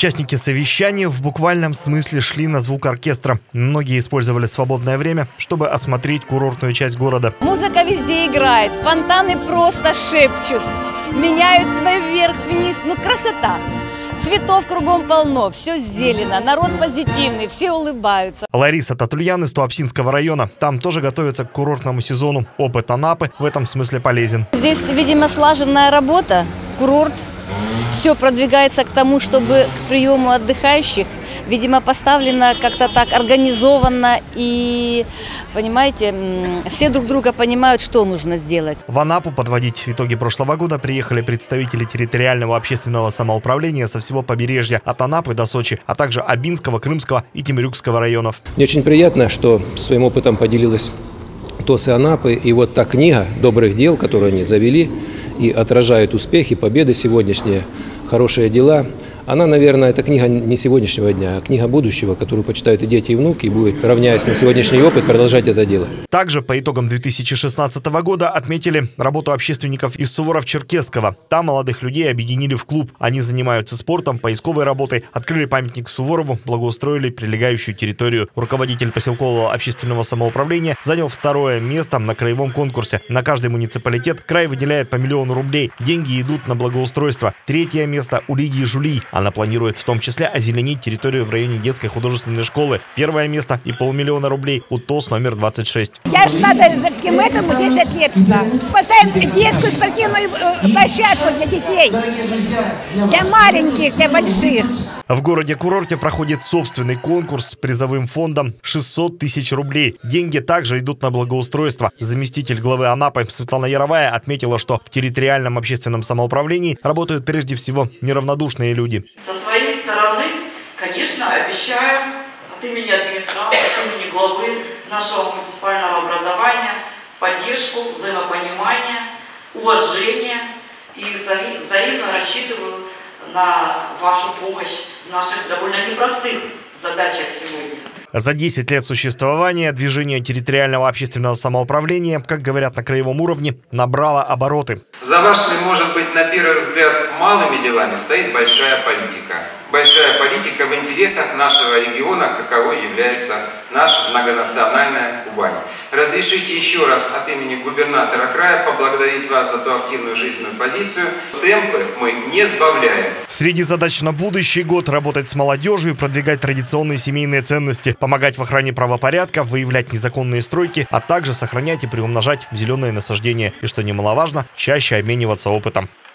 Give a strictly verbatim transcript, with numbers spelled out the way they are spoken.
Участники совещания в буквальном смысле шли на звук оркестра. Многие использовали свободное время, чтобы осмотреть курортную часть города. Музыка везде играет, фонтаны просто шепчут, меняют свой вверх-вниз. Ну, красота! Цветов кругом полно, все зелено, народ позитивный, все улыбаются. Лариса Татульян из Туапсинского района. Там тоже готовятся к курортному сезону. Опыт Анапы в этом смысле полезен. Здесь, видимо, слаженная работа, курорт. Все продвигается к тому, чтобы к приему отдыхающих, видимо, поставлено как-то так организованно и, понимаете, все друг друга понимают, что нужно сделать. В Анапу подводить итоги прошлого года приехали представители территориального общественного самоуправления со всего побережья от Анапы до Сочи, а также Абинского, Крымского и Темрюкского районов. Мне очень приятно, что своим опытом поделилась ТОС и Анапы, и вот та книга добрых дел, которую они завели и отражает успехи, победы сегодняшние, хорошие дела. Она, наверное, это книга не сегодняшнего дня, а книга будущего, которую почитают и дети, и внуки, и будет, равняясь на сегодняшний опыт, продолжать это дело. Также по итогам две тысячи шестнадцатого года отметили работу общественников из Суворов-Черкесского. Там молодых людей объединили в клуб. Они занимаются спортом, поисковой работой, открыли памятник Суворову, благоустроили прилегающую территорию. Руководитель поселкового общественного самоуправления занял второе место на краевом конкурсе. На каждый муниципалитет край выделяет по миллиону рублей. Деньги идут на благоустройство. Третье место у Лидии Жули. Она планирует в том числе озеленить территорию в районе детской художественной школы. Первое место и полмиллиона рублей у ТОС номер двадцать шесть. Я шла к этому десять лет шла. Поставим детскую спортивную площадку для детей. Для маленьких, для больших. В городе-курорте проходит собственный конкурс с призовым фондом шестьсот тысяч рублей. Деньги также идут на благоустройство. Заместитель главы Анапы Светлана Яровая отметила, что в территориальном общественном самоуправлении работают прежде всего неравнодушные люди. Со своей стороны, конечно, обещаю от имени администрации, от имени главы нашего муниципального образования поддержку, взаимопонимание, уважение и взаим, взаимно рассчитываю на вашу помощь в наших довольно непростых задачах сегодня. За десять лет существования движение территориального общественного самоуправления, как говорят на краевом уровне, набрало обороты. За вашими, может быть, на первый взгляд, малыми делами стоит большая политика. Большая политика в интересах нашего региона, каковой является наша многонациональная Кубань. Разрешите еще раз от имени губернатора края поблагодарить вас за ту активную жизненную позицию. Темпы мы не сбавляем. Среди задач на будущий год работать с молодежью, продвигать традиционные семейные ценности, помогать в охране правопорядка, выявлять незаконные стройки, а также сохранять и приумножать зеленые насаждения. И, что немаловажно, чаще обмениваться опытом.